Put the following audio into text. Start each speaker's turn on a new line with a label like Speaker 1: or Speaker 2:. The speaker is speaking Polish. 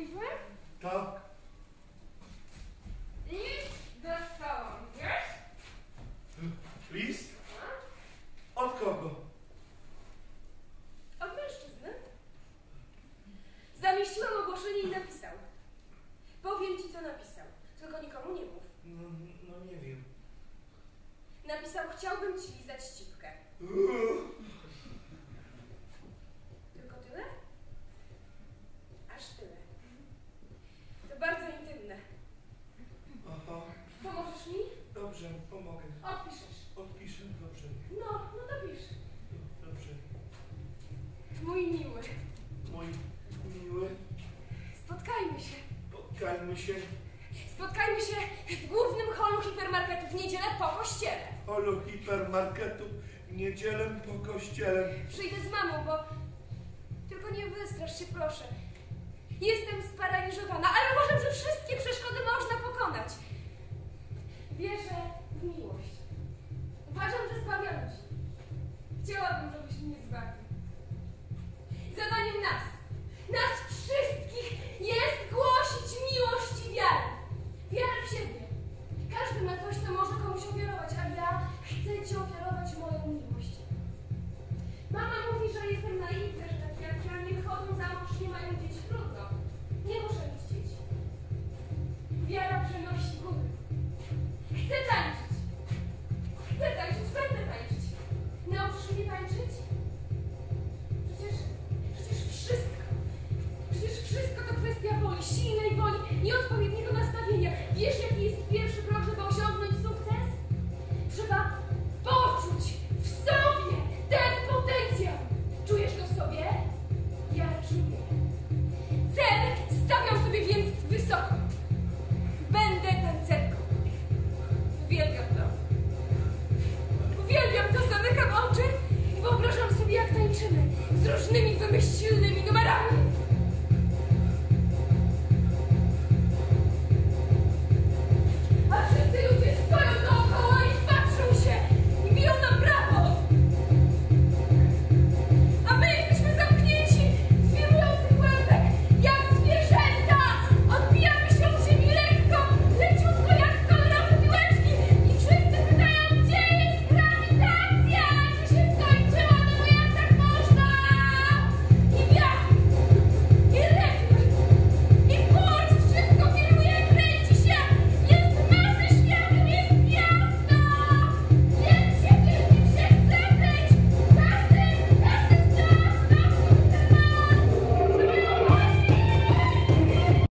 Speaker 1: pismem?
Speaker 2: Tak.
Speaker 1: List dostałam, wiesz?
Speaker 2: List? Od kogo?
Speaker 1: Od mężczyzny. Zamieściłam ogłoszenie i napisał. Powiem ci, co napisał. Tylko nikomu nie mów.
Speaker 2: No nie wiem.
Speaker 1: Napisał, chciałbym ci lizać ścipkę. Tylko tyle? Aż tyle. To bardzo intymne.
Speaker 2: Aha.
Speaker 1: Pomożesz mi?
Speaker 2: Dobrze, pomogę.
Speaker 1: Odpiszesz.
Speaker 2: Odpiszę, dobrze.
Speaker 1: No to pisz.
Speaker 2: Dobrze.
Speaker 1: Mój miły.
Speaker 2: Mój miły,
Speaker 1: Spotkajmy się.
Speaker 2: spotkajmy się.
Speaker 1: Spotkajmy się w głównym holu hipermarketu w niedzielę po kościele.
Speaker 2: Holu hipermarketu w niedzielę po kościele.
Speaker 1: Przyjdę z mamą, bo... Tylko nie wystrasz się, proszę. Jestem sparaliżowana, ale uważam, że wszystkie przeszkody można pokonać. Wierzę w miłość. Uważam, że zbawiam ci. Chciałabym, żebyś mnie zbawił. Zadaniem nas wszystkich jest głosić miłość i wiarę. Wiarę w siebie. Każdy ma coś, co może komuś ofiarować, a ja chcę ci ofiarować moją miłość. Mama mówi, że jestem naiwna, że takie jak ja nie wychodzą za mąż, nie mają dzieci. Trudno. Nie muszę mieć dzieci. Wiara przenosi góry. Chcę tańczyć. Chcę tańczyć, będę tańczyć. Nauczysz mnie tańczyć? Przecież wszystko to kwestia woli, silnej woli i odpowiedniego nastawienia. Wiesz, jaki